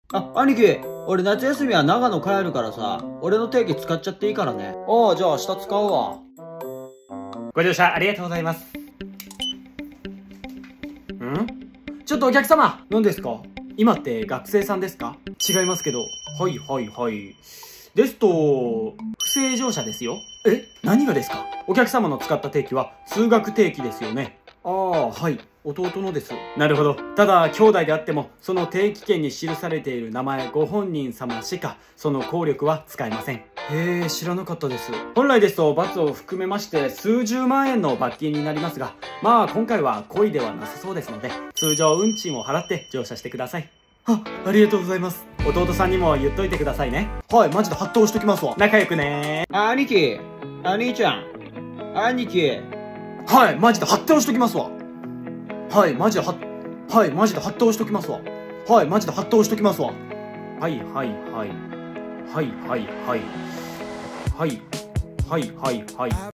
あ、兄貴、俺夏休みは長野帰るからさ、俺の定期使っちゃっていいからね。ああ、じゃあ明日使うわ。 ご乗車ありがとうございます。ちょっとお客様、何ですか？今って学生さんですか？違いますけど。はいはいはい。ですと、不正乗車ですよ。え？何がですか？お客様の使った定期は数学定期ですよね。ああ、はい。弟のです。なるほど。ただ、兄弟であっても、その定期券に記されている名前ご本人様しか、その効力は使えません。へえ、知らなかったです。本来ですと、罰を含めまして、数十万円の罰金になりますが、まあ、今回は故意ではなさそうですので、通常運賃を払って乗車してください。ありがとうございます。弟さんにも言っといてくださいね。はい、マジで発動しときますわ。仲良くねあ、兄貴、兄ちゃん、兄貴。 はい、マジで発動しときますわ。はい、マジで発動しときますわ。はい、マジで発動しときますわ。はいはいはい。はいはいはい。はいはいはいはい。